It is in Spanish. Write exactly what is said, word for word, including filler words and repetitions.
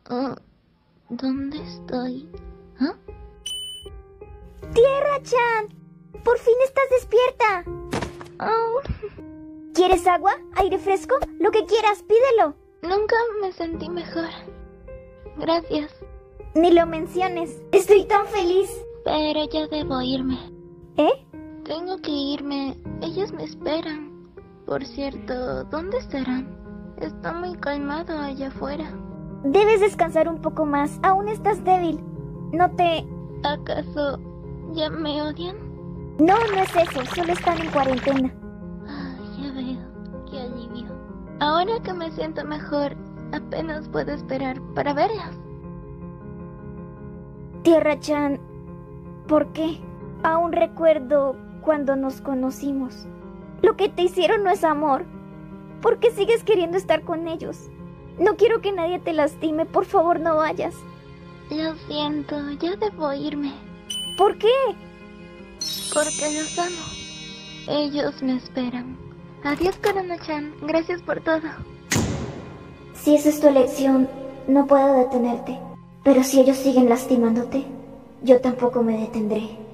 Uh, ¿Dónde estoy? ¿Ah? ¡Tierra-chan! ¡Por fin estás despierta! Oh. ¿Quieres agua? ¿Aire fresco? Lo que quieras, pídelo. Nunca me sentí mejor. Gracias. Ni lo menciones. Estoy tan feliz. Pero ya debo irme. ¿Eh? Tengo que irme. Ellos me esperan. Por cierto, ¿dónde estarán? Está muy calmado allá afuera. Debes descansar un poco más. Aún estás débil. No te... ¿Acaso ya me odian? No, no es eso. Solo están en cuarentena. Ah, ya veo. Qué alivio. Ahora que me siento mejor, apenas puedo esperar para verlos. Tierra-chan, ¿por qué? Aún recuerdo cuando nos conocimos. Lo que te hicieron no es amor. ¿Por qué sigues queriendo estar con ellos? No quiero que nadie te lastime. Por favor, no vayas. Lo siento, ya debo irme. ¿Por qué? Porque los amo. Ellos me esperan. Adiós, Korona-chan. Gracias por todo. Si esa es tu elección, no puedo detenerte. Pero si ellos siguen lastimándote, yo tampoco me detendré.